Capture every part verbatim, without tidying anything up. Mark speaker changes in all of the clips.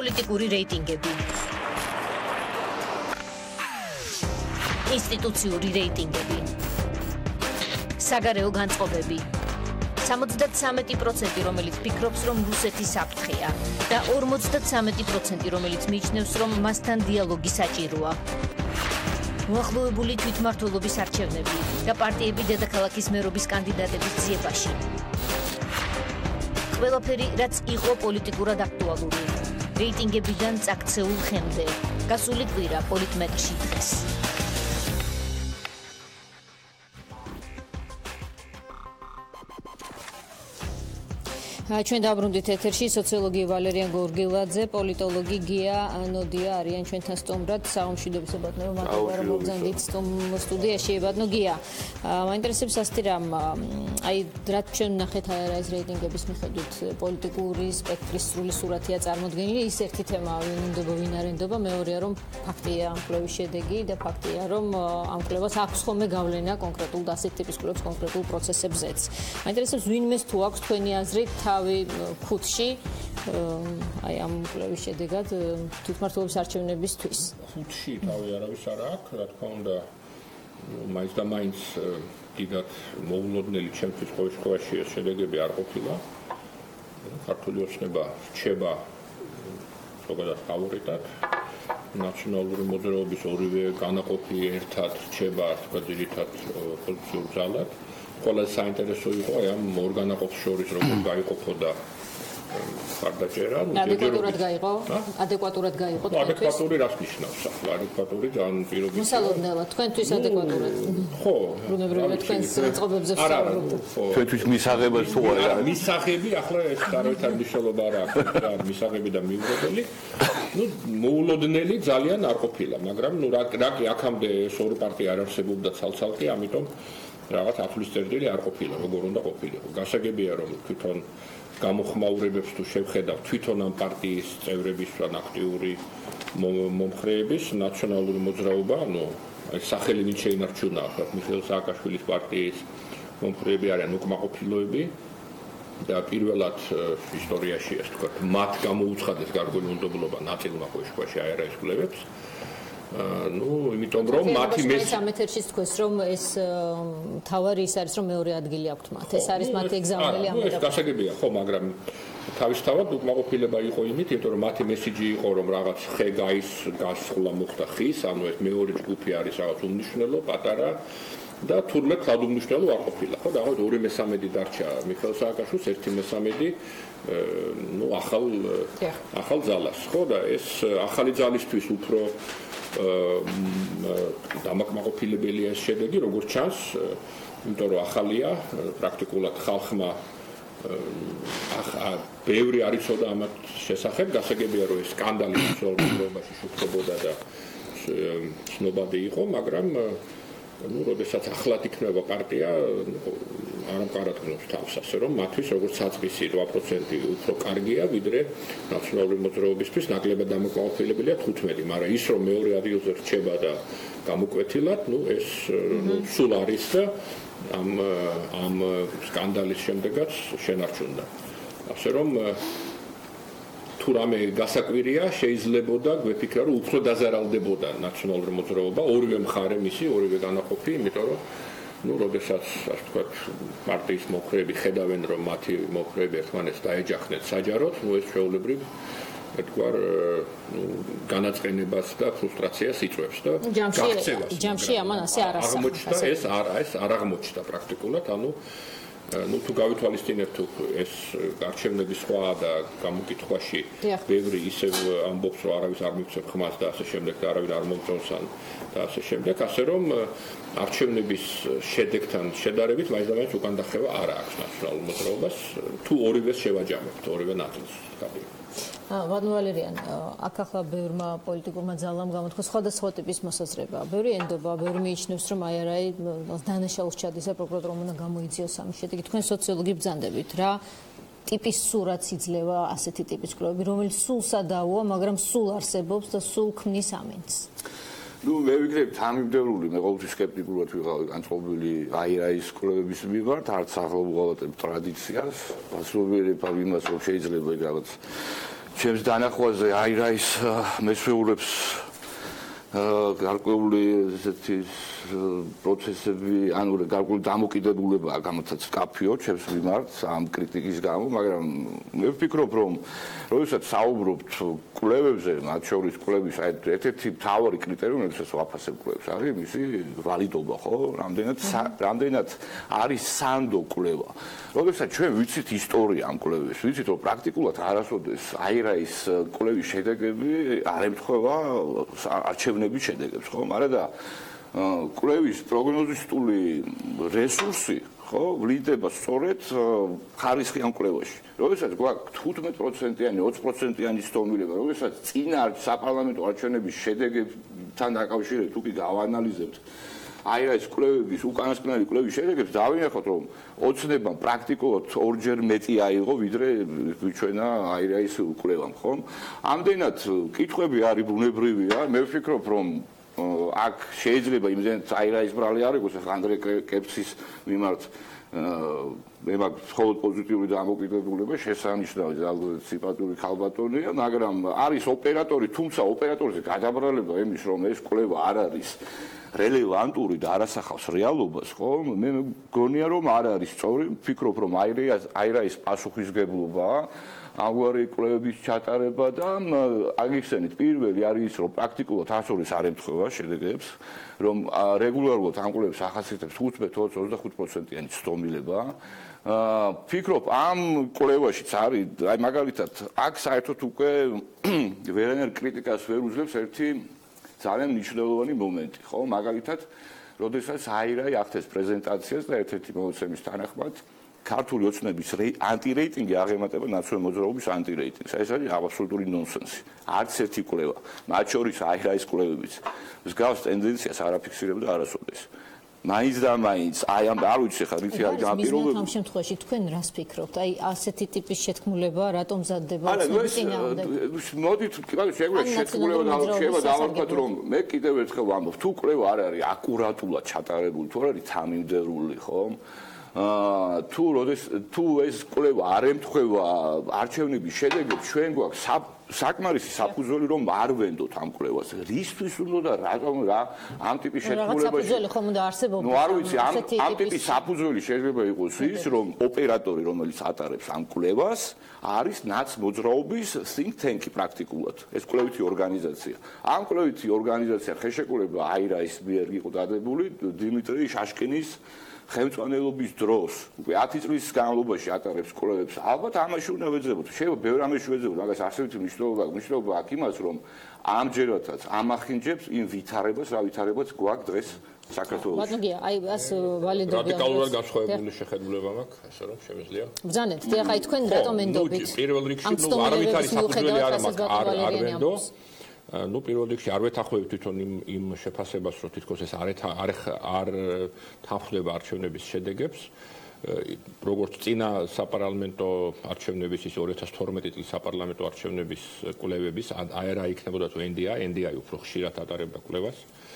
Speaker 1: პოლიტიკური რეიტინგები, ინსტიტუციური რეიტინგები, საგარეო განწყობები. სამოცდათსამეტი პროცენტი რომელიც ფიქრობს, რომ რუსეთი საფრთხეა და ორმოცდათსამეტი პროცენტი რომელიც მიიჩნევს, რომ მასთან დიალოგი საჭიროა. მოახლოებული თვითმმართველობის არჩევნები და პარტიები დედაქალაქის მერობის კანდიდატების ძიებაში. ყველაფერი, რაც იყო პოლიტიკურად აქტუალური, რეიტინგებიდან წაქცეულ ხემდე, გასული კვირა პოლიტმეტრში დღეს. ჩვენ დაბრუნდით ეთერში სოციოლოგი ვალერიან გორგილაძე, პოლიტოლოგი გია ნოდია არიან ჩვენთან სტუმრად. საომშვიდობისა ბატონო, მადლობა რომ მოგზავნით სტუდიაში. ბატონო გია, მაინტერესებს ასეთი რამ, აი რაც ჩვენ ნახეთ ეს რეიტინგების მიხედვით პოლიტიკური სპექტრის სრული სურათია წარმოდგენილი. ის ერთი თემაა, ვინ უნდება, ვინ არ ენდობა, მეორეა რომ ფაქტია ამ კვლევის შედეგი და ფაქტია რომ ამ კვლევას აქვს ხოლმე გავლენა კონკრეტულ და ასეთ ტიპის კვლევებს კონკრეტულ პროცესებზეც. მაინტერესებს ვინმეს თუ აქვს თქვენი აზრით ხუთში აი ამ კვლევის შედეგად თვითმმართველობის არჩევნებისთვის.
Speaker 2: ხუთში თავი არავის არ აქვს, რა თქმა უნდა, მაინც და მაინც დიდად მოულოდნელი ჩემთვის ყოველშაბათში ეს შედეგები არ ყოფილა. ქართული ოცნება რჩება ზოგადად ფავორიტად. ნაციონალური მოძრაობის ორივე განაყოფი ერთად რჩება ძირითად პოზიციურ ძალად. ყველაზე საინტერესო იყო ამ ორგანაყოფს შორის როგორ გაიყოფოდა ხარდაჭერა.
Speaker 1: ადეკვატურად გაიყო? ადეკვატურად გაიყო თქვენთვის?
Speaker 2: ადეკვატური რას ნიშნავს ახლა? ადეკვატური ძალიან პირობითია.
Speaker 1: მოსალოდნელად თქვენთვის ადეკვატურად.
Speaker 2: ხო.
Speaker 1: ბუნებრივია თქვენს წყობებზე ვსაუბრობთ.
Speaker 3: თქვენთვის მისაღებად თუ არა?
Speaker 2: მისაღები ახლა ეს დარავითარ მნიშვნელობა არ აქვს. მისაღები და მიუღებელი. ну მოულოდნელი ძალიან არ ყოფილა, მაგრამ ну რა რა კი აქამდე ეს ორი პარტია არ არსებობდა ცალ-ცალკე, ამიტომ რაღაც ათვლის წერტილი არ ყოფილა, როგორ უნდა ყოფილიყო. გასაგებია რომ თვითონ გამოხმაურებებს თუ შევხედავ თვითონ ამ პარტიის წევრების ან აქტიური მომხრეების ნაციონალური მოძრაობა, ანუ აი სახელი ვინ შეინარჩუნა ახლა მიხეილ სააკაშვილის პარტიის მომხრეები არიან უკმაყოფილოები და პირველად ისტორიაში ეს თქვა მათ გამოუცხადეს გარკვეული უნდობლობა ნაწილმა ყოველშაბათში აერაის კვლევებს. ну, იმიტომ რომ მათი მეს
Speaker 1: სამეთერშიც თქვეს რომ ეს თავარი ის არის რომ მეორე ადგილი აქვთ მათ. ეს არის მათი ეგზამენელი ამ
Speaker 2: ეს გასაგებია, ხო, მაგრამ თავისთავად უკმაყოფილება იყო იმით, იმიტომ რომ მათი მესიჯი იყო რომ რაღაც ხე გაის გასხლა მოხდა ხის, ანუ ეს მეორე ჯგუფი არის რაღაც უმნიშვნელო, პატარა და თურმე ქლად უმნიშვნელო არ ყოფილა, ხო, და ორი მესამედი დარჩა მიხეილ სააკაშვილს, ერთი მესამედი ну ახალ ახალ ძალას, ხო, და ეს ახალი ძალისთვის უფრო დამაკმაყოფილებელია ეს შედეგი, როგორც ჩანს, იმიტომ რომ ახალია, პრაქტიკულად ხალხმა ბევრი არ იცოდა ამათ შესახებ, გასაგებია რომ ეს სკანდალი მსოფლიოში შუქებოდა და ცნობადი იყო, მაგრამ ну, როდესაც ახლად იქნება პარტია, არ ამყარად გნობს თავს, ასე რომ მათთვის როგორც საწყისი რვა პროცენტი უფრო კარგია, ვიდრე ნაციონალური მოძრაობისთვის ნაკლებად დამაკმაყოფილებელია თხუთმეტი, მაგრამ ის რომ მეორე ადგილზე რჩება და გამოკვეთილად, ну ეს სულ არის და ამ ამ სკანდალის შემდეგაც შენარჩუნდა. ასე რომ თუ რამე გასაკვირია, შეიძლებოდა გვეფიქრა, რომ უფრო დაზარალდებოდა ნაციონალური მოძრაობა, ორივე მხარე მისი, ორივე განაყოფი, იმიტომ რომ ну, როდესაც, ასე ვთქვათ, პარტიის მომხრეები ხედავენ, რომ მათი მომხრეები ერთმანეთს დაეჯახნენ საჯაროდ, ну ეს ჩვეულებრივ ეთქვარ, ну, განაწყენებას და ფრუსტრაციას იწვევს და
Speaker 1: გაქცევას. ჯამში ამან ასე არ ასახა.
Speaker 2: აღმოჩნდა ეს არა, ეს არ აღმოჩნდა პრაქტიკულად, ანუ ну თუ გავითვალისწინებთ ეს არჩევნების სხვა და გამოკითხვაში ბევრი ისევ ამბობს რომ არავის არ მიცემ ხმას და ასე შემდეგ და არავინ არ მომწონს და ასე შემდეგ, ასე რომ არჩევნების შედეგთან შედარებით მაინც და მაინც უკან დახევა არ აქვს ნაციონალურ მოძრაობას, თუ ორივეს შევაჯამებთ, ორივე ნაწილს.
Speaker 1: ბატონო ვალერიან, აქ ახლა ბევრმა პოლიტიკურმა ძალამ გამოთქვა სხვადასხვა ტიპის მოსაზრება. ბევრი ენდობა, ბევრი მიიჩნევს, რომ აი არა დანაშაულს ჩადის და პროკურორმა უნდა გამოიძიოს ამის შედეგი. თქვენ სოციოლოგი ბრძანდებით, რა ტიპის სურათს იძლევა ასეთი ტიპის კვლევები, რომელიც სულ სადავოა, მაგრამ სულ არსებობს და სულ ქმნის ამინდს.
Speaker 3: ну, მე ვიქნებ თანმიმდევრული, მე ყოველთვის სკეპტიკურად ვიყავი განწყობილი აი რა ის კვლევების მიმართ, არც ახალ უღალატებ ტრადიციას, ასრულებელებ იმას, რომ შეიძლება იქ რაღაც ჩემს დანახვაზე აი რა ის მესვეულებს გარკვეული ესეთი პროცესები, ანუ გარკვეული დამოკიდებულებაა გამოცაც კაფეო ჩემს მიმართ ამ კრიტიკის გამო, მაგრამ მე ვფიქრობ, რომ როდესაც საუბრობთ კვლევებზე, მათ შორის კვლევის ერთ-ერთი მთავარი კრიტერიუმი, როდესაც ვაფასებ კვლევებს, არის მისი ვალიდობა, ხო? რამდენად რამდენად არის სანდო კვლევა. როდესაც ჩვენ ვიცით ისტორია ამ კვლევების, ვიცით, რომ პრაქტიკულად არასოდეს აი რა ის კვლევის შედეგები არ ემთხვევა არჩევნების შედეგებს, ხო? მაგრამ და კვლევის პროგნოზისტული რესურსი, ხო, ვლინდება სწორედ ხარისხიან კვლევაში. როდესაც გვაქვს თხუთმეტ პროცენტიანი, ოცი პროცენტიანი სტომილება, როდესაც წინა საპარლამენტო არჩევნების შედეგებთან დაკავშირებით უკვე გავანალიზებთ აი რა ის კვლევების უკანასკნელი კვლევის შედეგებს, დავინახოთ, რომ ოცნებამ პრაქტიკულად ორჯერ მეტი აიღო, ვიდრე გვიჩვენა აი რა ის კვლევამ, ხო? ამდენად კითხვები არის ბუნებრივია, მე ვფიქრობ, რომ აქ შეიძლება იმდენად აი რა ის ბრალი არ იყოს, ანდრე კეპცის მიმართ მე მაქვს მხოლოდ პოზიტიური დამოკიდებულება, შესანიშნავი ალბათ სիմპათიური ქალბატონია, მაგრამ არის ოპერატორი, თუმცა ოპერატორზე გადაბრალება იმის, რომ ეს კვლევა არ არის რელევანტური და არასახავს რეალობას, ხო? მე მგონია, რომ არ არის სწორი, ვფიქრობ, რომ აი რა ის პასუხისგებლობაა ამგვარი კვლევების ჩატარება და აგიხსენით პირველი არის ის, რომ პრაქტიკულად ათასორის არ ემთხვევა შედეგებს, რომ რეგულარულად ამ კვლევებს ახასიათებს თხუთმეტ ოცი ოცდახუთ პროცენტიანი ცდომილება. ვფიქრობ, ამ კვლევაშიც არის, აი მაგალითად, აქ საერთოდ უკვე ვერანაირ კრიტიკას ვერ უძლებს ერთი ძალიან მნიშვნელოვანი მომენტი, ხო? მაგალითად, როდესაც აირაი ახდენს პრეზენტაციას და ერთ-ერთი მონაცემის თანახმად ქართული ოცნების ანტირეიტინგი აღემატება ნაციონალური მოძრაობის ანტირეიტინგს. ეს არის აბსოლუტური ნონსენსი. არც ერთი კვლევა, მათ შორის აი რა ის კვლევებიც, მსგავს ტენდენციას არ აფიქსირებდა არასოდეს. მაინც და მაინც, აი ამ არ ვიცი ხა რითი არის განპირობებული.
Speaker 1: ამ შემთხვევაში თქვენ რას ფიქრობთ? აი ასეთი ტიპის შეთქმულება რატომ მზადდება ოცნების წინააღმდეგ?
Speaker 3: მოდით, კიდევ შეგვიძლია შეთქმულება და შეიძლება დავარქვათ, რომ მე კიდევ ერთხელ ვამბობ, თუ კვლევა არ არის აკურატულად ჩატარებული, თუ არ არის თამიმდევრული, ხო? აა თუ როდეს თუ ეს კვლევა არ ემთხვევა არჩევნების შედეგებს, ჩვენ გვაქვს საკმარისი საფუძველი, რომ არ ვენდოთ ამ კვლევას. რისთვის უნდა და რატომ რა ამ ტიპის შეთქმულებაში?
Speaker 1: საფუძველი ხომ უნდა არსებობდეს?
Speaker 3: ნუ არ ვიცი, ამ ამ ტიპის საფუძველი შეიძლება იყოს ის, რომ ოპერატორი, რომელიც ატარებს ამ კვლევას, არის ნაცმოძრაობის think tank-ი პრაქტიკულად. ეს კვლევითი ორგანიზაცია. ამ კვლევითი ორგანიზაცია ხელშეკრულება აი რა ის მიერ იყო დადებული დიმიტრი შაშკინის ხელმძღვანელობის დროს, უკვე ათი წლის განმავლობაში ატარებს კვლევებს. ალბათ ამაში უნდა ვეძებოთ. შეიძლება ბევრ ამაში ვეძებოთ, მაგას ასეთი მნიშვნელობა, მნიშვნელობა აქვს იმას, რომ ამჯერადაც ამახინჯებს იმ ვითარებას, რა ვითარებაც გვაქვს დღეს საქართველოში.
Speaker 1: ბატონო გია, აი ას ვალიდობია.
Speaker 2: რადიკალურად განსხვავებული შეხედულება მაქვს, ასე რომ შემიძლია.
Speaker 1: ბრძანეთ, დიახ, აი თქვენ რატომ ენდობით?
Speaker 2: პირველ რიგში ნუ არავით არის საფუძველი არ მაქვს, არ არ ვენდო. ну პირველ რიგში არ ვეთანხმები თვითონ იმ იმ შეფასებას, რომ თითქოს ეს არ არ არ თანხმდება არჩევნების შედეგებს. როგორც წინა საპარლამენტო არჩევნების ის ორი ათას თორმეტი წლის საპარლამენტო არჩევნების კვლევების აი რა იქნებოდა თუ ენ დი აი, ენ დი აი უფრო ხშირად ატარებდა კვლევას.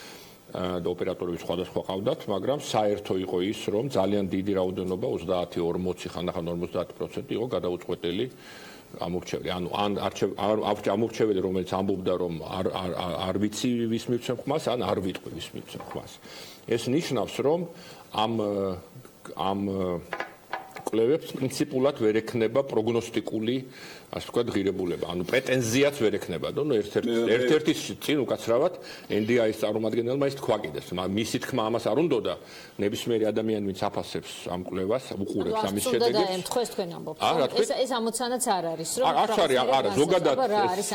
Speaker 2: და ოპერატორები სხვადასხვა ყავდათ, მაგრამ საერთო იყო ის, რომ ძალიან დიდი რაოდენობა ოცდაათი ორმოცი ხანდახან ორმოცდაათი პროცენტი იყო გადაუწყვეტელი ამორჩეველი. ანუ ან ამორჩეველი, რომელიც ამბობდა, რომ არ არ არ ვიცი ვის მივცემ ხმას, ან არ ვიტყვი ვის მივცემ ხმას. ეს ნიშნავს, რომ ამ ამ კვლევებს პრინციპულად ვერ ექნება პროგნოსტიკული, ასე ვთქვათ, ღირებულება. ანუ პრეტენზიაც ვერ ექნება. და ნუ ერთ-ერთი ერთ-ერთი წინ უკაცრავად ენ დი აის წარმომადგენელმა ის თქვა კიდეს. მისი თქმა ამას არ უნდოდა. ნებისმიერი ადამიანი, ვინც აფასებს ამ კვლევას, უყურებს ამის შედეგებს.
Speaker 1: და ემთხვეს თქვენ ამბობთ. ეს ეს ამოცანაც არ არის, რომ
Speaker 2: არ არის, არა, ზოგადად არ არის.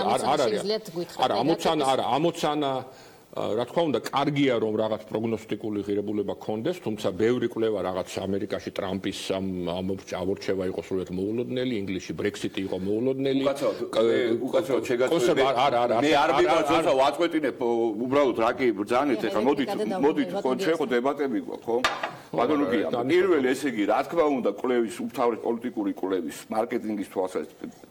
Speaker 2: არა, ამოცანა, არა, ამოცანა რა თქმა უნდა, კარგია რომ რაღაც პროგნოსტიკული ღირებულება ქონდეს, თუმცა ბევრი კვლევა რაღაც ამერიკაში ტრამპის ამ ამორჩევა იყო სრულიად მოულოდნელი, ინგლისში ბრექსიტი იყო მოულოდნელი.
Speaker 3: უკაცრავად შეგაწყვეტე. არა, არა, მე არ მიბრძოლ, ვაწყვეტინებ უბრალოდ რა კი ბრძანეთ, ეხლა მოდით, მოდით, ხო შეხო დებატები გვაქვს, ხო? ბატონო გია, პირველი ესე იგი, რა თქმა უნდა, კვლევის, უმთავრეს პოლიტიკური კვლევის, მარკეტინგის თვალსაზრისით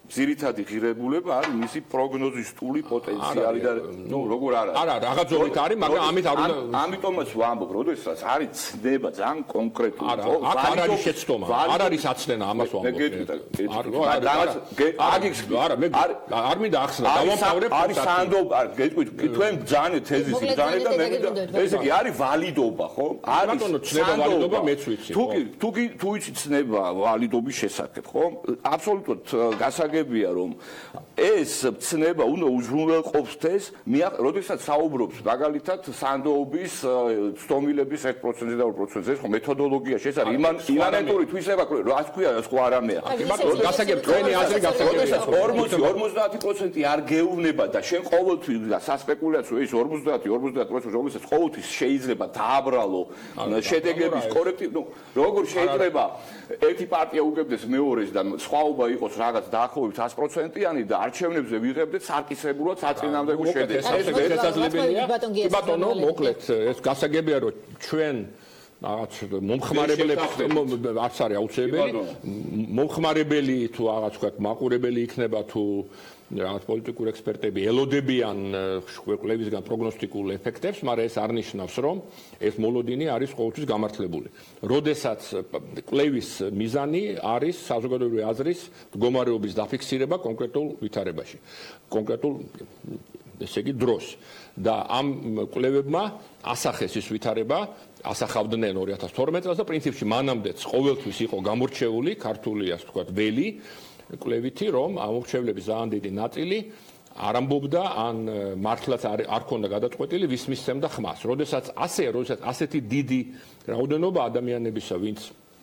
Speaker 3: ძირითადი ღირებულება არის მისი პროგნოზისტული პოტენციალი და ნუ როგორ არა
Speaker 2: არა რაღაც ზომით არის მაგრამ ამით არ უნდა
Speaker 3: ამიტომაც ვამბობ როდესაც არის ცნება ძალიან კონკრეტული
Speaker 2: არა აქ არ არის შეცდომა არ არის აცდენა ამას ვამბობ არა მე არ მინდა ახსნა დავამთავრებ
Speaker 3: არის სანდობა გეტყვით თქვენ ბძანეთ თეზისი ბძანეთ და მე მინდა ესე იგი არის ვალიდობა ხო არის
Speaker 2: ცნება ვალიდობა მეც ვიცი
Speaker 3: თუ კი თუ კი თუ იცი ცნება ვალიდობის შესახებ ხო აბსოლუტურად გასაგებია რომ ეს ცნება უნდა უზრუნველყოფს ეს როდესაც საუბრობს მაგალითად სანდოობის ცდომილების ერთ პროცენტზე და ორ პროცენტზე ხო მეთოდოლოგიაში ეს არის იმანენტური თვისება რა თქვია სხვა არამეა
Speaker 2: გასაგებ თქვენი აზრი გასაგებია
Speaker 3: ორმოცი ორმოცდაათი პროცენტი არ გეუბნება და შენ ყოველთვის სასპეკულაციო ის ორმოცდაათი ორმოცდაათი პროცენტი რომელსაც ყოველთვის შეიძლება დააბრალო შედეგების კორექტივ ნუ როგორ შეიძლება ერთი პარტია უგებდეს მეორეს და სხვაობა იყოს რაღაც დაახლოებით ათი პროცენტიანი და არჩევნებზე ვიღებდეთ სარკისებურად საწინააღმდეგო შედეგს
Speaker 2: ეს შესაძლებელია ბატონო მოკლედ ეს გასაგებია რომ ჩვენ რაღაც მომხმარებლებს არც არის აუცილებელი მომხმარებელი თუ რაღაც ვთქვათ მაყურებელი იქნება თუ რაღაც პოლიტიკური ექსპერტები ელოდებიან კვლევისგან პროგნოსტიკულ ეფექტებს, მაგრამ ეს არ ნიშნავს, რომ ეს მოლოდინი არის ყოველთვის გამართლებული. როდესაც კვლევის მიზანი არის საზოგადოებრივი აზრის მდგომარეობის დაფიქსირება კონკრეტულ ვითარებაში, კონკრეტულ ესე იგი დროს და ამ კვლევებმა ასახეს ის ვითარება ასახავდნენ ორი ათას თორმეტ წელს და პრინციპში მანამდეც ყოველთვის იყო გამორჩეული ქართული ასე ვთქვათ ველი კვლევითი რომ ამორჩევლების ძალიან დიდი ნაწილი არ ამბობდა ან მართლაც არ არ ქონდა გადაწყვეტილი ვის მისცემდა ხმას. როდესაც ასე, როდესაც ასეთი დიდი რაოდენობა ადამიანებისა, ვინც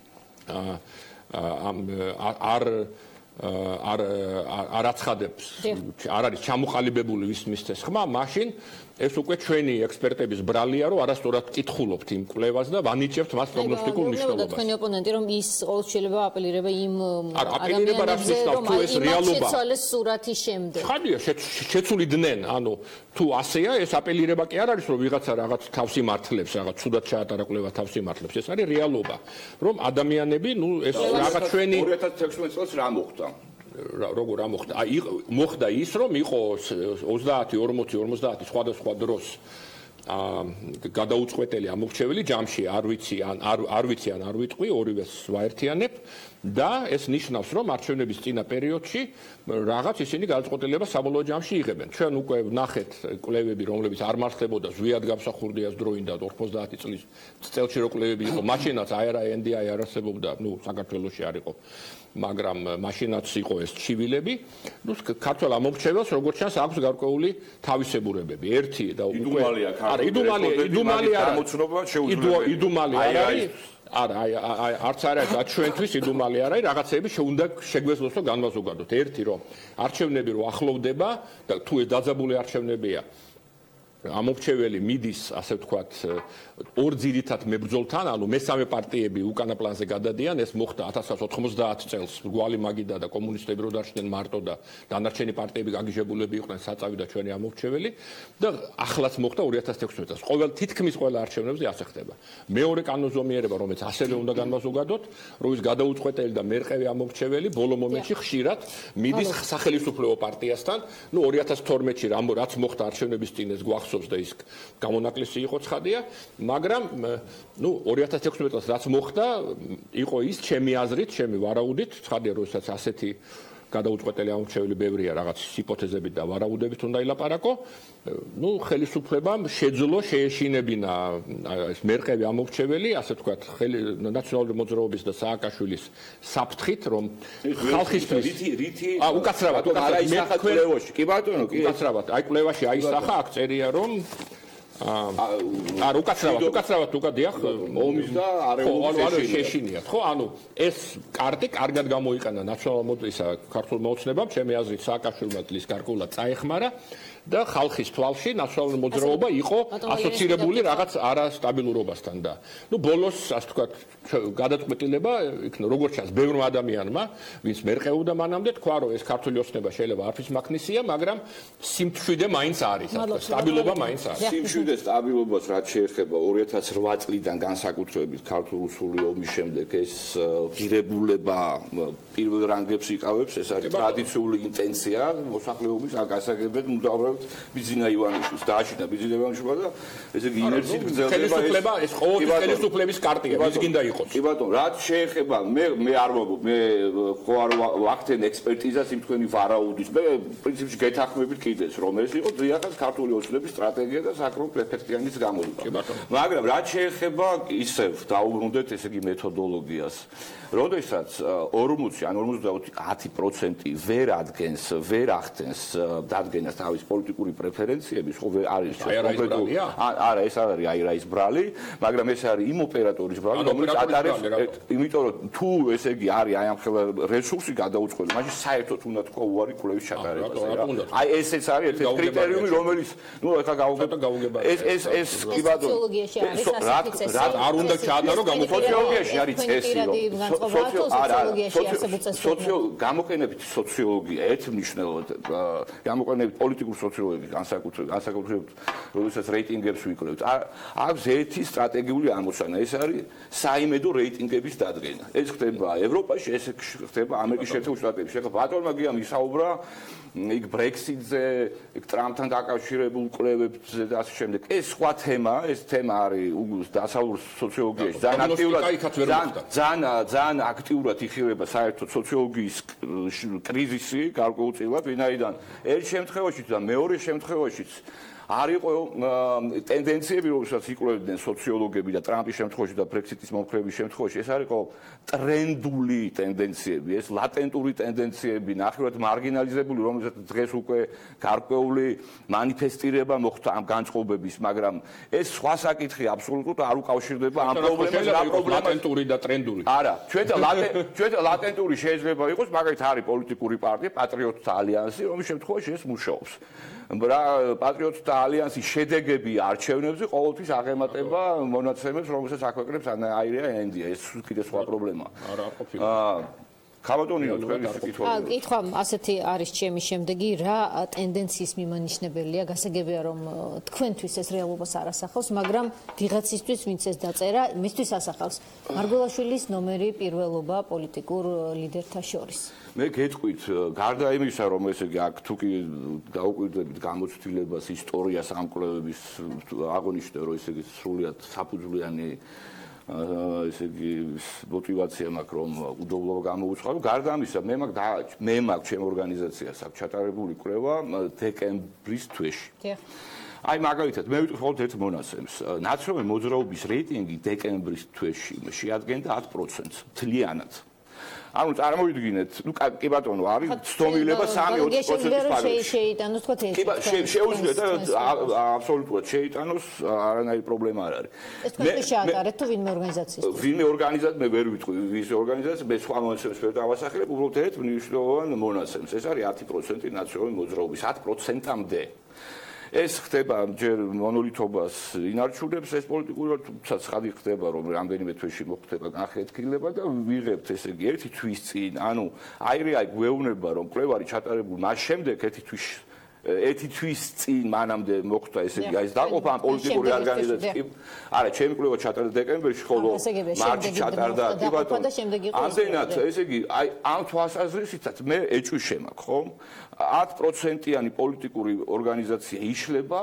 Speaker 2: არ არ არ აცხადებს, არ არის ჩამოყალიბებული ვის მისცეს ხმა, მაშინ ეს უკვე ჩვენი ექსპერტების ბრალია, რომ არასწორად კითხულობთ იმ კვლევას და ვანიჭებთ მას პროგნოსტიკულ მნიშვნელობას.
Speaker 1: თქვენი ოპონენტი რომ ის ყოველ შეიძლება აპელირება იმ
Speaker 2: ადამიანებზე, რომ ეს რეალობა
Speaker 1: შეცვალეს სურათი შემდეგ.
Speaker 2: ხადია, შეცვლიდნენ, ანუ თუ ასეა, ეს აპელირება კი არ არის, რომ ვიღაცა რაღაც თავს იმართლებს, რაღაც ცუდად ჩაატარა კვლევა თავს იმართლებს. ეს არის რეალობა, რომ ადამიანები, ნუ ეს რაღაც ჩვენი
Speaker 3: ორი ათას ექვსმეტ წელს რა მოხდა?
Speaker 2: როგორ რა მოხდა? აი მოხდა ის, რომ იყო ოცდაათი, ორმოცი, ორმოცდაათი სხვადასხვა დროს აა გადაუწყვეტელი ამორჩეველი ჯამში არ ვიცი ან არ არ ვიცი ან არ ვიტყვი, ორივეს ვაერთიანებ და ეს ნიშნავს, რომ არჩევნების წინა პერიოდში რაღაც ისინი გადაწყვეტილებას საბოლოო ჯამში იღებენ. ჩვენ უკვე ვნახეთ კვლევები, რომლებიც არ მართლებოდა ზვიად გამსახურდიას დროინდან ორმოცდაათი წლის წელში რო კვლევები იყო, მაშინაც აი არა ენ დი აი არ არსებობდა, ნუ საქართველოში არ იყო. მაგრამ მაშინაც იყო ეს ჩივილები. ნუ ქართულ ამორჩეველს როგორც ჩანს აქვს გარკვეული თავისებურებები. ერთი და უკვე არა, იდუმალია, იდუმალია
Speaker 3: გამოცნობა შეუძლებელი.
Speaker 2: იდუმალია არის არა, აი არც არ არის ჩვენთვის იდუმალი არ არის, რაღაცები შეუნდა შეგვეძლოს რომ განვაზოგადოთ. ერთი რომ არჩევნები რო ახლოვდება და თუ ეს დაძაბული არჩევნებია ამორჩეველი მიდის, ასე ვთქვათ, ორ ძირითად მებრძოლთან, ანუ მესამე პარტიები უკანა პლანზე გადადიან, ეს მოხდა ათას ცხრაასა ოცდაათი წელს, გვალი მაგიდა და კომუნისტები რო დარჩნენ მარტო და დანარჩენი პარტიები გაგიჟებულები იყვნენ საწავი და ჩვენი ამორჩეველი და ახლაც მოხდა ორი ათას ექვსმეტ წელს. ყოველ თითქმის ყველა არჩევნებზე ასე ხდება. მეორე კანონზომიერება, რომელიც ასევე უნდა განვაზოგადოთ, რომ ის გადაუწყვეტელი და მერყევი ამორჩეველი ბოლო მომენტში ხშირად მიდის სახელმწიფო პარტიასთან, ნუ ორი ათას თორმეტში რაც მოხდა არჩევნების წინ ეს გვახსოვს და ის გამონაკლისი იყო ცხადია, მაგრამ ნუ ორი ათას ექვსმეტ წელს რაც მოხდა, იყო ის ჩემი აზრით, ჩემი ვარაუდით, ცხადია, როდესაც ასეთი გადაუწყვეტელი ამორჩეველი ბევრია, რაღაც ჰიპოთეზებით და ვარაუდებით უნდა ილაპარაკო, ნუ ხელისუფლებამ შეძლო შეეშინებინა ეს მერყევი ამორჩეველი, ასე ვთქვათ, ნაციონალური მოძრაობის და სააკაშვილის საფრთხით, რომ ხალხისთვის
Speaker 3: რითი რითი
Speaker 2: აა უკაცრავად,
Speaker 3: არა ისახა კვლევაში. კი ბატონო, კი.
Speaker 2: უკაცრავად, აი კვლევაში აისახა, აქ წერია, რომ არ უკაცრავად, უკაცრავად უკადიახ
Speaker 3: ომის და არეულის
Speaker 2: შეშინიათ, ხო? ანუ ეს კარტი კარგად გამოიყენა ნაციონალურ ისა ქართულ მოუცნებამ, ჩემი აზრით, სააკაშვილმა ლის გარკვეულად წაეხმარა და ხალხის თვალში ნაციონალური მოძრაობა იყო ასოცირებული რაღაც არასტაბილურობასთან და ნუ ბოლოს ასე ვთქვათ გადაწყვეტილება იქნა როგორც ჩანს ბევრ ადამიანმა ვინც მერყეობდა მანამდე თქვა რომ ეს ქართული ოცნება შეიძლება არაფრის მაქნისია მაგრამ სიმშვიდე მაინც არის ასე სტაბილობა მაინც არის
Speaker 3: სიმშვიდე სტაბილობას რაც შეეხება ორი ათას რვა წლიდან განსაკუთრებით ქართული სრული ომის შემდეგ ეს ღირებულება პირველ რანგებს იკავებს ეს არის ტრადიციული ინტენცია მოსახლეობის გასაგებად მუდმივად ბიზინა ივანიშვილს დააშინა ბიზინა ივანიშვილმა და ესე იგი ინერციით გრძელდება
Speaker 2: ეს ყოველთვის ხელისუფლების კარტია ვის გინდა იყოს
Speaker 3: კი ბატონო რაც შეეხება მე მე არ მოგ მე ხო არ ვახდენ ექსპერტიზას იმ თქვენი ვარაუდის მე პრინციპში გეთანხმებით კიდეც რომ ეს იყო ძლიახად ქართული ოცნების სტრატეგია და საკრუპ ეფექტიანის გამოდება მაგრამ რაც შეეხება ისევ დაუბრუნდეთ ესე იგი მეთოდოლოგიას როდესაც ორმოცი ან ორმოცდაათი პროცენტი ვერ ადგენს ვერ ახდენს დადგენას თავის პოლიტიკური პრეფერენციების ხო ვერ არის
Speaker 2: კონკრეტული
Speaker 3: არა ეს არ არის აირაის ბრალი მაგრამ ეს არის იმ ოპერატორის ბრალი რომელიც ატარებს იმიტომ რომ თუ ესე იგი არის აი ამ ხელა რესურსი გადაუწყებული მაშინ საერთოდ უნდა თქვა უარი კვლევის ჩატარებას აი ესეც არის ერთ-ერთი კრიტერიუმი რომელიც ნუ ეხლა გავუგება ეს ეს ეს კი ბატონო
Speaker 1: სოციოლოგიაში არის ასეთი წესი
Speaker 3: არ უნდა ჩაატარო სოციოლოგიაში არის წესი სოციო გამოყენებით სოციოლოგია ერთმნიშვნელად გამოყენებით პოლიტიკური სოციოლოგია განსაკუთრებით განსაკუთრებით როდესაც რეიტინგებს ვიკლებთ აქვს ერთი სტრატეგიული ამოცანა ეს არის საიმედო რეიტინგების დადგენა ეს ხდება ევროპაში ეს ხდება ამერიკის შეერთებულ შტატებში ახლა ბატონმა გიამ ისაუბრა იქ ბრექსიტზე იქ ტრამპთან დაკავშირებულ კვლევებზე და ასე შემდეგ ეს სხვა თემაა ეს თემა არის დასავლურ სოციოლოგიაში ძალიან აქტიურად ძალიან ძალიან აქტიურად იხილება საერთოდ სოციოლოგიის კრიზისი გარკვეულწილად ვინაიდან ერთ შემთხვევაში და მეორე შემთხვევაშიც არ იყო ტენდენციები რომელსაც იკვლევდნენ სოციოლოგები და ტრამპის შემთხვევაში და ბრექსიტის მომხრეების შემთხვევაში ეს არ იყო ტრენდული ტენდენციები ეს ლატენტური ტენდენციები ნახევრად მარგინალიზებული რომელსაც დღეს უკვე გარკვეული მანიფესტირება მოხდა ამ განწყობების მაგრამ ეს სხვა საკითხი აბსოლუტურად არ უკავშირდება ამ პრობლემას რა პრობლემა
Speaker 2: ლატენტური და ტრენდული
Speaker 3: არა ჩვენ და ჩვენ და ლატენტური შეიძლება იყოს მაგალითად არის პოლიტიკური პარტია პატრიოტთა ალიანსი რომლის შემთხვევაში ეს მუშაობს რა პატრიოტთა ალიანსის შედეგები არჩევნებზე ყოველთვის აღემატება მონაცემებს რომელსაც აქვეყნებს აირია ენდია ეს კიდე სხვა პრობლემაა
Speaker 2: არა ყოფილი
Speaker 3: ხავატონიო თქვენი კითხვა
Speaker 1: კითხვა ასეთი არის ჩემი შემდეგი რა ტენდენციის მიმანიშნებელია გასაგებია რომ თქვენთვის ეს რეალობას არ ასახავს მაგრამ ვიღაცისთვის ვინც ეს დაწერა მისთვის ასახავს მარგველაშვილის ნომერი პირველობა პოლიტიკურ ლიდერთა შორის
Speaker 3: მე გეტყვით გარდა იმისა რომ ესე იგი აქ თუ კი დაუკვირდებით გამოცდილებას ისტორიას ამ კვლევების აღონიშნე რომ ესე იგი სრულიად საფუძვლიანი ესე იგი мотиваცია მაქვს რომ უდოვლობა გამოუცხადო გარდა ამისა მე მაქვს მე მაქვს ჩემ ორგანიზაციას აქვს ჩატარებული კვლევა დეკემბრის თვეში აი მაგალითად მე ვიტყვი ხოლმე ერთ მონაცემს ნაციონალური მოძრაობის რეიტინგი დეკემბრის თვეში შეადგენდა ათ პროცენტს მთლიანად ანუ წარმოვიდგინეთ, ნუ კი ბატონო, არის ცდომილება სამი ოთხ პროცენტის ფარგლებში.
Speaker 1: შეიტანოს თქვა ეს.
Speaker 3: კი შეუძლია და აბსოლუტურად შეიტანოს, არანაირი პრობლემა არ არის.
Speaker 1: ეს თქვენ შეატარეთ თუ ვინმე ორგანიზაციის?
Speaker 3: ვინმე ორგანიზაცია, მე ვერ ვიტყვი ვის ორგანიზაცია, მე სხვა მონაცემს ვერ დავასახელებ, უბრალოდ ერთ მნიშვნელოვან მონაცემს. ეს არის ათი პროცენტი ნაციონალური მოძრაობის, ათ პროცენტამდე. ეს ხდება ჯერ მონოლითობას ინარჩუნებს ეს პოლიტიკური თუმცა ცხადი ხდება რომ რამდენიმე თვეში მოხდება განხეთქილება და ვიღებთ ესე იგი ერთი თვის წინ ანუ აირია გვეუბნება რომ კვლევარი ჩატარებული მას შემდეგ ერთი თვის ერთი თვის წინ მანამდე მოხდა ესე იგი ეს დაყოფა ამ პოლიტიკური ორგანიზაციის არა ჩემი კვლევა ჩატარდა დეკემბერში ხოლო მარტში ჩატარდა კი ბატონო ამდენად ესე იგი აი ამ თვალსაზრისითაც მე ეჭვი შემაქვს ხო ათ პროცენტიანი პოლიტიკური ორგანიზაცია იშლება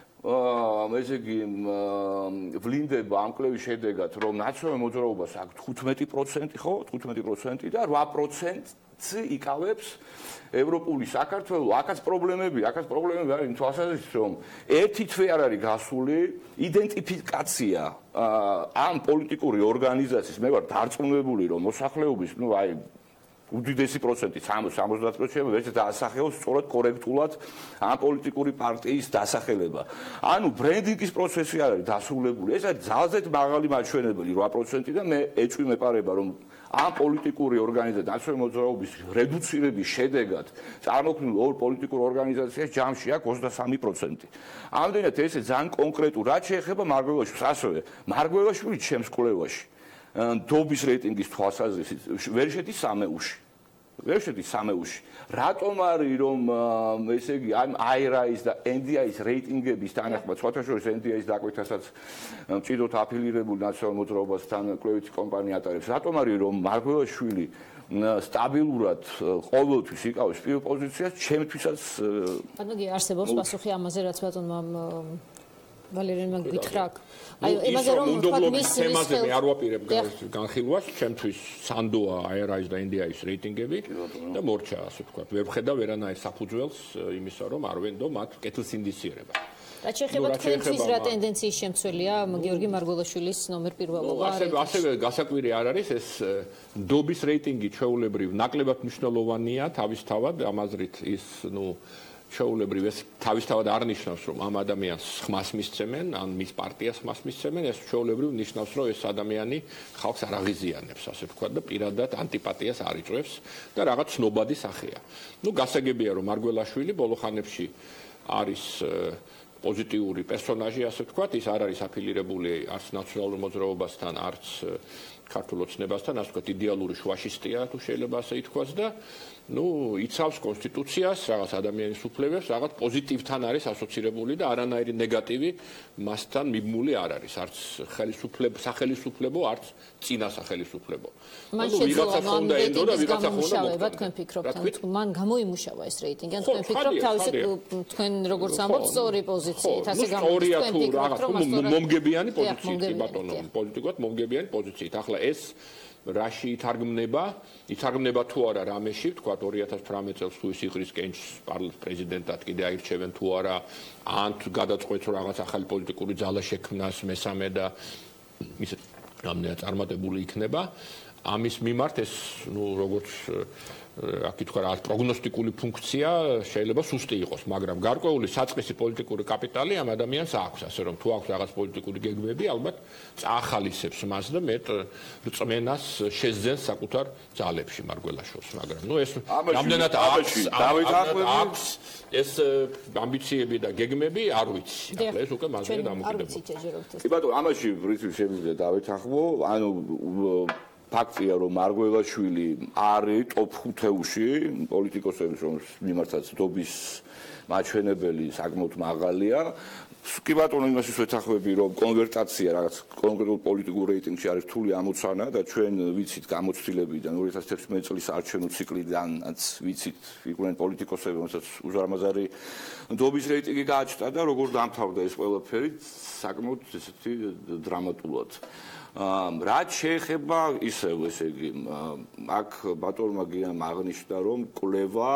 Speaker 3: ესე იგი ვლინდება ამ კვლევის შედეგად რომ ნაციონალურ მოძრაობას აქვს თხუთმეტი პროცენტი ხო თხუთმეტი პროცენტი და რვა პროცენტს იკავებს ევროპული საქართველო აქაც პრობლემები აქაც პრობლემები არის თვალსაზრისით რომ ერთი თვე არ არის გასული იდენტიფიკაცია ამ პოლიტიკური ორგანიზაციის მე ვარ დარწმუნებული რომ მოსახლეობის ნუ აი უდიდესი პროცენტი სამოცდაათ პროცენტი ვერც დაასახელოს სწორად კორექტულად ამ პოლიტიკური პარტიის დასახელება. ანუ ბრენდინგის პროცესი არ არის დასრულებული. ეს არის ძალზედ მაღალი მაჩვენებელი რვა პროცენტი და მე ეჭვი მეპარება რომ ამ პოლიტიკური ორგანიზაციის ნაციონალური მოძრაობის რედუცირების შედეგად წარმოქმნილ ორ პოლიტიკურ ორგანიზაციას ჯამში აქვს ოცდასამი პროცენტი. ამდენად ესე ძალიან კონკრეტულ რაც შეეხება მარგველაშვილს ასევე მარგველაშვილი ჩემს კვლევაში დობის რეიტინგის თვალსაზრისით ვერ შედის სამეუში. ვერ შედის სამეუში. რატომ არის რომ ესე იგი აი არ აის და ენ დი აის რეიტინგების თანახმად სხვათა შორის ენ დი აის დაკვეთასაც მჭიდროდ აფილირებული ნაციონალურ მოძრაობასთან კვლევითი კომპანია ატარებს. რატომ არის რომ მარგველაშვილი სტაბილურად ყოველთვის იკავებს პირველ პოზიციას ჩემთვისაც
Speaker 1: ანუ კი არსებობს პასუხი ამაზე რაც ბატონმა ვალერიანმა გითხრა. აი იმაზე რომ თქვა მის
Speaker 2: თემაზე მე არ ვაპირებ განხილვას, ჩემთვის სანდოა აი არ აის და ენ დი აის რეიტინგები და მორჩა, ასე ვთქვათ. ვერ ვხედავ ვერანაირ საფუძველს იმისა, რომ არ ვენდო მათ კეთილს ინდიცირება.
Speaker 1: რაც შეეხება თქვენთვის რა ტენდენციის შემცველია გიორგი მარგველაშვილის ნომერ პირველობა?
Speaker 2: ასევე ასევე გასაკვირი არ არის ეს დობის რეიტინგი ჩვეულებრივ ნაკლებად მნიშვნელოვანია თავისთავად ამაზრით ის ნუ ჩვეულებრივ ეს თავისთავად არ ნიშნავს რომ ამ ადამიანს ხმას მისცემენ ან მის პარტიას ხმას მისცემენ ეს ჩვეულებრივ ნიშნავს რომ ეს ადამიანი ხალხს არ აღიზიანებს ასე ვთქვათ და პირადად ანტიპათიას არ იწვევს და რაღაც ცნობადი სახეა. ნუ გასაგებია რომ მარგველაშვილი ბოლო ხანებში არის პოზიტიური პერსონაჟი ასე ვთქვათ ის არ არის აფილირებული არც ნაციონალურ მოძრაობასთან არც ქართულ ოცნებასთან ასე ვთქვათ იდეალური შუაშისტია თუ შეიძლება ასე ითქვას და ნუ იცავს კონსტიტუციას რაღაც ადამიანის უფლებებს რაღაც პოზიტივთან არის ასოცირებული და არანაირი ნეგატივი მასთან მიბმული არ არის არც ხელისუფლებო სახელისუფლებო არც წინა სახელისუფლებო
Speaker 1: მან შეძლო ამ რეიტინგის გამომუშავება თქვენ ფიქრობთ მან გამოიმუშავა ეს რეიტინგი ან თქვენ ფიქრობთ თავისი თქვენ როგორც ამბობთ სწორი პოზიციით ასე გამომუშავება თქვენ ფიქრობთ რომ
Speaker 2: მომგებიანი პოზიციით ბატონო პოლიტიკურად მომგებიანი პოზიციით ახლა ეს რაში ითარგმნება ითარგმნება თუ არა რამეში თქვა ორი ათას თვრამეტ წელს თუ ის იყრის კენჭს პრეზიდენტად კიდე აირჩევენ თუ არა ან გადაწყვეტს რომ რაღაც ახალი პოლიტიკური ძალა შექმნას მესამე და ის რამდენად წარმატებული იქნება ამის მიმართ ეს ნუ როგორც აქ ითქვა რა პროგნოსტიკული ფუნქცია შეიძლება სუსტი იყოს მაგრამ გარკვეული საწყისი პოლიტიკური კაპიტალი ამ ადამიანს აქვს ასე რომ თუ აქვს რაღაც პოლიტიკური გეგმები ალბათ წაახალისებს მას და მეტ რწმენას შეძენს საკუთარ ძალებში მარგველაშვილს მაგრამ ნუ ეს რამდენად აქვს აქვს ეს ამბიციები და გეგმები არ ვიცი ახლა ეს უკვე მასზე დამოკიდებულია
Speaker 3: კი ბატონო ამაში რითი შემიძლია დავეთანხმო ანუ ფაქტია რომ მარგველაშვილი არის ტოპ ხუთეუში პოლიტიკოსების რომ მიმართაც დობის მაჩვენებელი საკმაოდ მაღალია კი ბატონო იმასაც ვეთანხმები რომ კონვერტაცია რაღაც კონკრეტულ პოლიტიკურ რეიტინგში არის რთული ამოცანა და ჩვენ ვიცით გამოცდილებიდან ორი ათას თერთმეტ წლის არჩევნულ ციკლიდანაც ვიცით იყვნენ პოლიტიკოსები რომელსაც უზარმაზარი დობის რეიტინგი გააჩნდა და როგორ დამთავრდა ეს ყველაფერი საკმაოდ ესეთი დრამატულად რაც შეეხება ისევ ესე იგი აქ ბატონმა გიამ აღნიშნა რომ კვლევა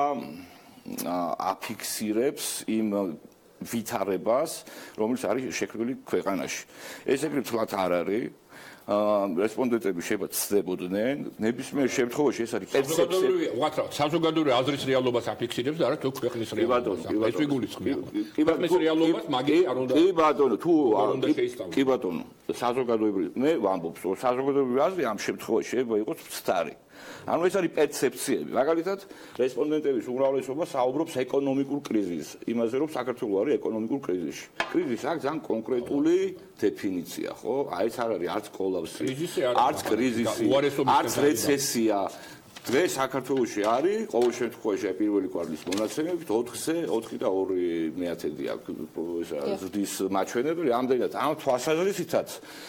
Speaker 3: აფიქსირებს იმ ვითარებას რომელიც არის შექმნილი ქვეყანაში ეს ეგრეთ თლათ არ არის რესპონდენტები შეიძლება ცდებოდნენ ნებისმიერ შემთხვევაში ეს არის
Speaker 2: პერსეფცია ვაკრავ საზოგადოებრივი აზრის რეალობას აფიქსირებს და არა თუ ქვეყნის რეალობას ეს ვიგულისხმია ქვეყნის რეალობას მაგით არ უნდა
Speaker 3: კი ბატონო თუ კი ბატონო საზოგადოებრივი მე ვამბობ რომ საზოგადოებრივი აზრი ამ შემთხვევაში შეიძლება იყოს მცდარი ანუ ეს არის პერცეფციები მაგალითად რესპონდენტების უმრავლესობა საუბრობს ეკონომიკურ კრიზისს იმაზე რომ საქართველო არის ეკონომიკურ კრიზისში კრიზისი აქვს ძალიან კონკრეტული დეფინიცია ხო აი ეს არ არის არც კოლაფსი არც კრიზისი არც რეცესია დღეს საქართველოში არის ყოველ შემთხვევაში პირველი კვარტალის მონაცემებით ოთხზე ოთხი და ორი მეათედი აქვს ზრდის მაჩვენებელი ამდენად ამ თვალსაზრისითაც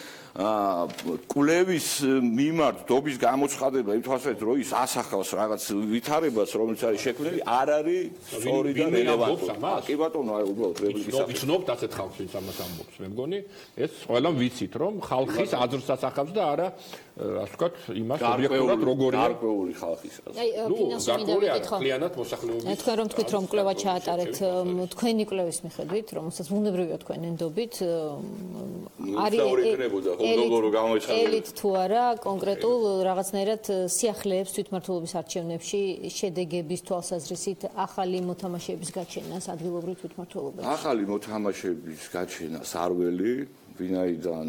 Speaker 3: კვლევის მიმართ დობის გამოცხადება იმ თვალსაზრისით რომ ის ასახავს რაღაც ვითარებას რომელიც არის შექმნილი არ არის სწორი და რელევანტური კი ბატონო აი უბრალოდ რეპლიკის
Speaker 2: ვიცნობთ ასეთ ხალხს ვინც ამას ამბობს მე მგონი ეს ყველამ ვიცით რომ ხალხის აზრს ასახავს და არა ასე ვთქვათ, იმას ობიექტურად როგორია
Speaker 3: გარკვეული ხალხის.
Speaker 1: აი, ფინანსური დავიკითხო.
Speaker 2: კლიანად მოსახლეობის.
Speaker 1: თქვენ რომ თქვით რომ კვლევა ჩაატარეთ, თქვენი კვლევის მიხედვით, რომელსაც ვუნებრივია თქვენ ენდობით, არის ელით თუ არა კონკრეტულ რაღაცნაირად სიახლეებს თვითმმართველობის არჩევნებში შედეგების თვალსაზრისით ახალი მოთამაშეების გაჩენას ადგილობრივ თვითმმართველობაში.
Speaker 3: ახალი მოთამაშეების გაჩენას არ ველი, ვინაიდან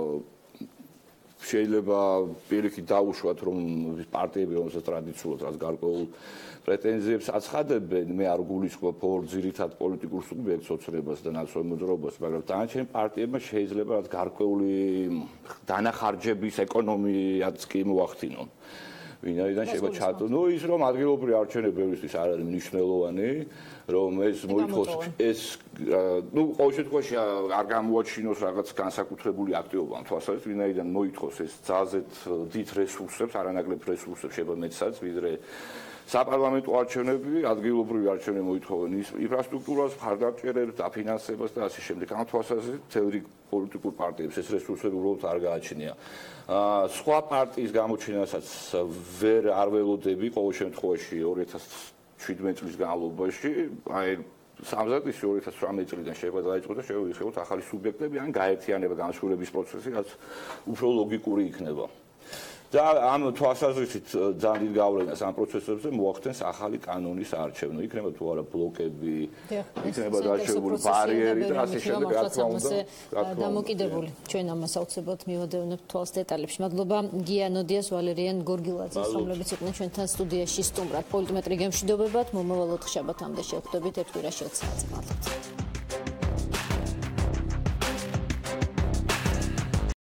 Speaker 3: შეიძლება პირიქით დაუშვათ რომ პარტიები რომელსაც ტრადიციულად რაც გარკვეულ პრეტენზიებს აცხადებენ, მე არ გულისხმობ ორ ძირითად პოლიტიკურ სუბიექტს, ოცნებას და ნაციონალურ მოძრაობას, მაგრამ დანარჩენ პარტიებმა შეიძლება რაც გარკვეული დანახარჯების ეკონომიაც კი მოახდინონ. ვინაიდან შეიძლება ჩატო, ნუ ის რომ ადგილობრივი არჩევნები ბევრისთვის არ არის მნიშვნელოვანი, რომ ეს მოითხოვს ეს ნუ ყოველ შემთხვევაში არ გამოაჩინოს რაღაც განსაკუთრებული აქტივობა ამ თვალსაზრისით, ვინაიდან მოითხოვს ეს ძალზედ დიდ რესურსებს, არანაკლებ რესურსებს შეიძლება მეცაც, ვიდრე საპარლამენტო არჩევნები, ადგილობრივი არჩევნები მოითხოვენ ის ინფრასტრუქტურას, მხარდამჭერებს, დაფინანსებას და ასე შემდეგ. ამ თვალსაზრისით თეორიულ პოლიტიკურ პარტიებს ეს რესურსები უბრალოდ არ გააჩნია. აა სხვა პარტიის გამოჩენასაც ვერ არ ველოდები ყოველ შემთხვევაში ორი ათას შვიდმეტი წლის განმავლობაში, აი სამზადისი ორი ათას ცხრამეტი წლიდან შეიძლება დაიწყოს და შევიხილოთ ახალი სუბიექტები ან გაერთიანება განშურების პროცესი, რაც უფრო ლოგიკური იქნება. და ამ თვალსაზრისით ძალიან დიდ გავლენას ამ პროცესებზე მოახდენს ახალი კანონის არჩევნა. იქნება თუ არა ბლოკები, იქნება დაშვებული ბარიერი და ასე შემდეგ, რა თქმა უნდა.
Speaker 1: დამოკიდებული. ჩვენ ამას აუცილებლად მივადევნებთ თვალს დეტალებში. მადლობა გია ნოდიას, ვალერიან გორგილაძეს, რომლებიც იყვნენ ჩვენთან სტუდიაში სტუმრად. პოლიტმეტრი გემშვიდობებად, მომავალ ოთხშაბათამდე შევხვდებით ერთ კვირაში ოც საათზე. მადლობა.